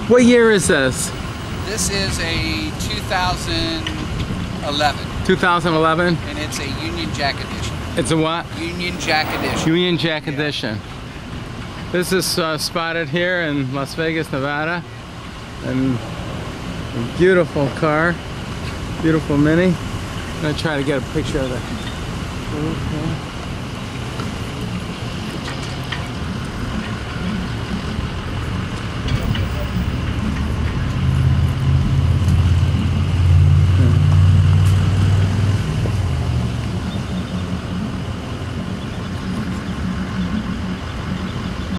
What year is this? This is a 2011. 2011? And it's a Union Jack edition. It's a what? Union Jack edition. Union Jack edition. This is spotted here in Las Vegas, Nevada. And a beautiful car. Beautiful Mini. I'm going to try to get a picture of that. Okay.